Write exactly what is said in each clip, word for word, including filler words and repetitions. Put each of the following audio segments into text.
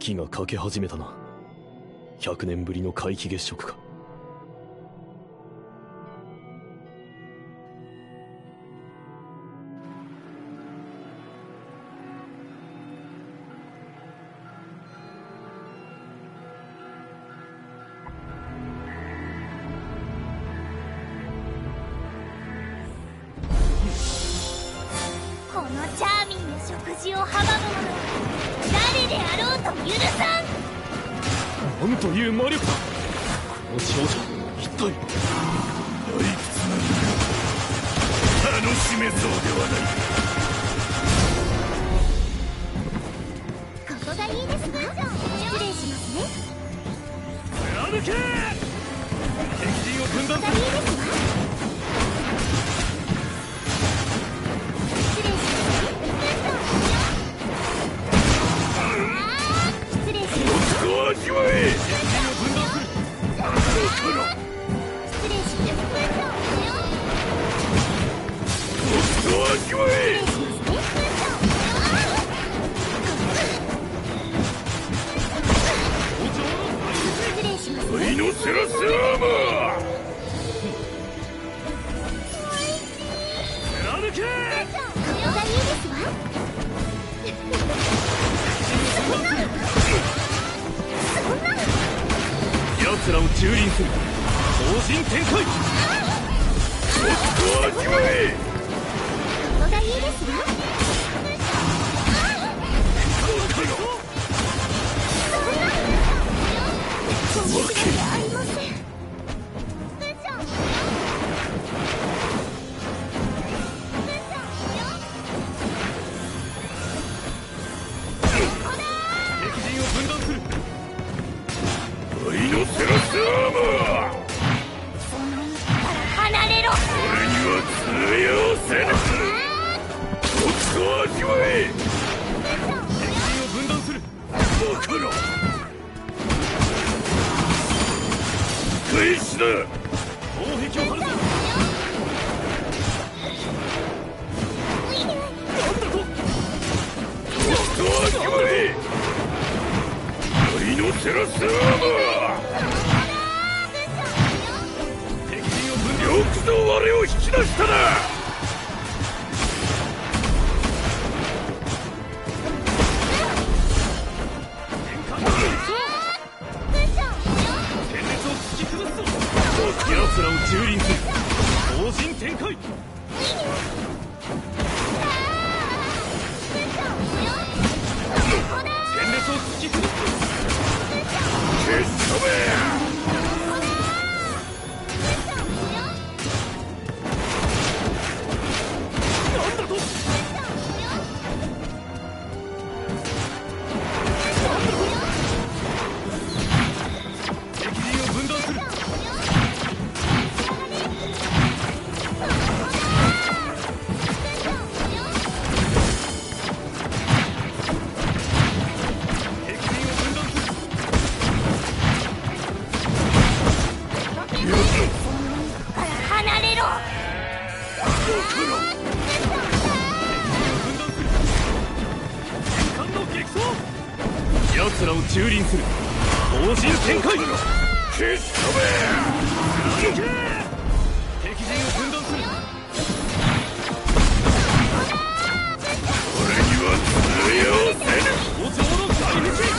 月が欠け始めたな。百年ぶりの皆既月食か。 このチャーミンの食事を阻む者、誰であろうと許さん。 なんという魔力だ。この少女一体。退屈なのか。楽しめそうではないか。ここがいいですか。失礼しますね。 貫け。敵陣を分断する。 ここがいいですか。 味わえ。敵陣を分断する。どこの。 失礼します。 僕と味わえ。 失礼します。 愛のセラスアーマー。貫け。 ここがいいですわ。 奴らを蹂躙する。方針展開。僕と味わえ。 ここがいいですわ。負けありません。 敵陣を分断する。愛のセラスアーマー。 その一から離れろ。 俺には通用せぬ。僕と味わえ。敵陣を分断する。バカな。返しだ。攻撃を張るぞ。なんだと。僕と味わえ。愛のセラスアーマー。敵陣を分断。よくぞ我を引き出したな。奴らを蹂躙する。方針展開。戦列を突き崩す。消し止め。なんだと。敵陣を分断する。奴らを蹂躙する。方針展開。消し止め。敵陣を分断する。俺には通用せぬ。王朝の外壁。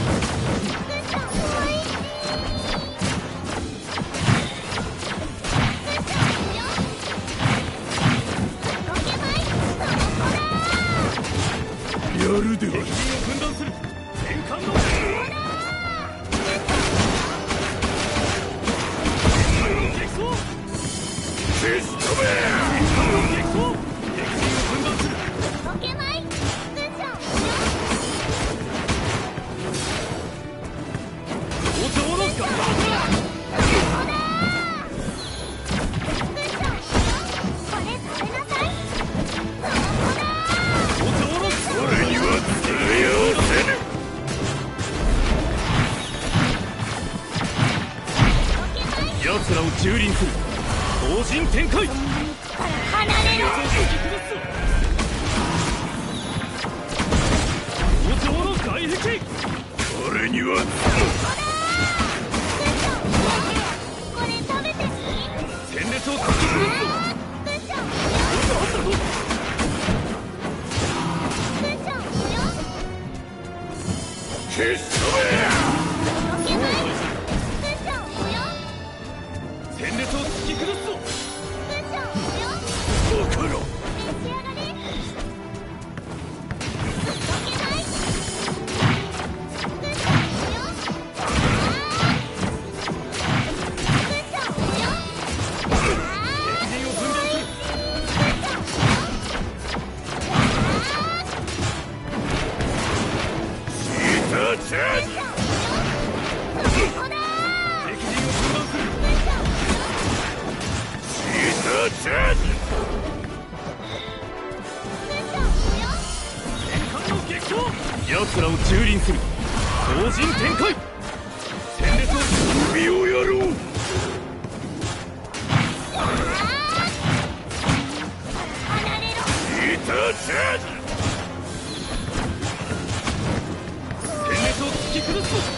やるでは。敵陣を分断する。戦艦の消し止め。戦艦の激走。敵陣を分断する。 溶けまい。 王朝のガンダム。 これ食べなさい。 王朝の俺には通用せぬ。奴らを蹂躙する。方針展開。 離れろ。 王朝の外壁。 それにはこれ食べてみ。 戦列を突き崩すぞ。 クッションどうだクッション無料。 消し止ロケバイクッション無料。 め戦列を突き崩すぞ。 クッション無料。 バカな召し上がれ。ロケバイククッション無料。クッション無料。 敵陣を分断する。シーターチャージ。 そこだ敵陣を分断する。 クッションシーターチャージ。 クッション無料。 戦艦の激闘。奴らを蹂躙する。同人展開。戦列を首をやろう。 離れろ。 シーターチャージ。戦列を突き崩すぞ。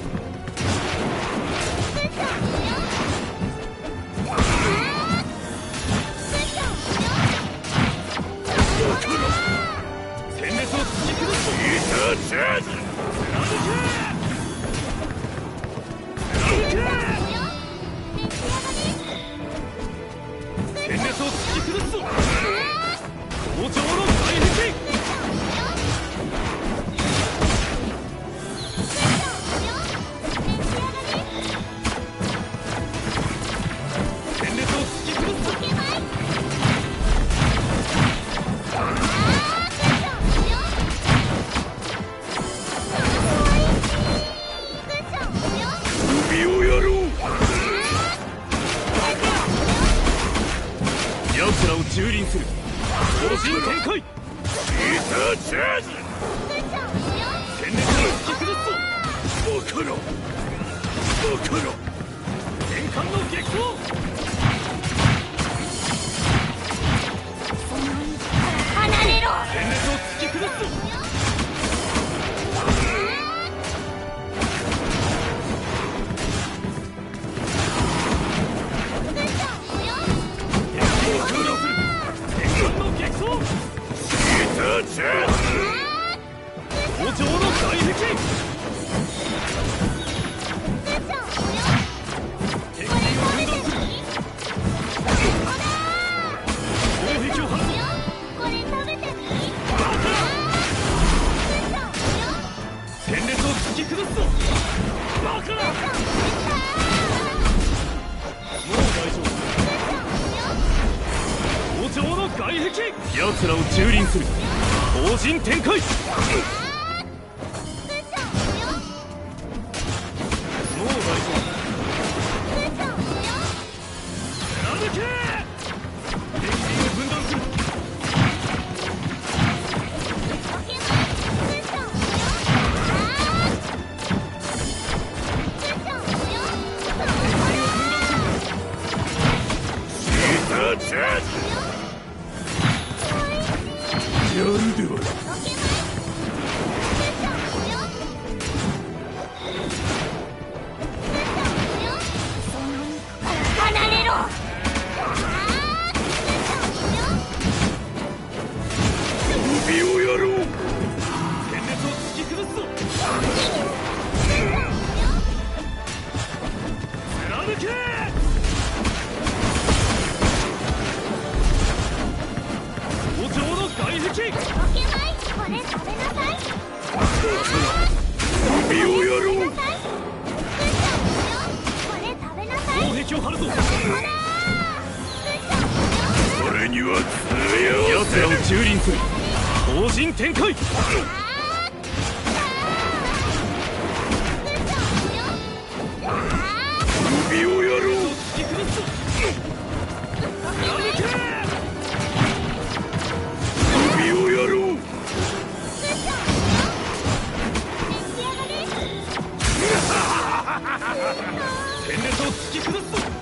クッション無料。クッション無料。 戦列を突き崩すぞ。シーターチャージ。 無料。召し上がれ。 戦列を突き崩すぞ。工場の外壁。戦列を突き崩すぞ。首をやろう。奴らを蹂躙する。同人展開。シーターチャージ。戦列を突き崩すぞ。バカなバカな戦艦の激闘。 離れろ。 戦列を突き崩すぞ。敵を分断する。戦艦の激闘。シーターチャージ。工場の外壁。敵陣を分断する。攻撃を放つ。 これ食べてみ。 戦列を突き崩すぞ。バカな。もう大丈夫。工場の外壁。奴らを蹂躙する。同人展開。もう大丈夫。貫け。敵陣を分断する。シーターチャージ。やるではない。 離れろ。 首をやろう。戦列を突き崩すぞ。貫け。工場の外壁。 ロケバイこれ食べなさい。 首をやろう。 これ食べなさい。 攻撃を張るぞ。 ほらそれには通用せぬ。奴らを蹂躙する。同人展開。首をやろう。突き崩すぞ。貫け。首をやろう。戦列を突き崩すぞ。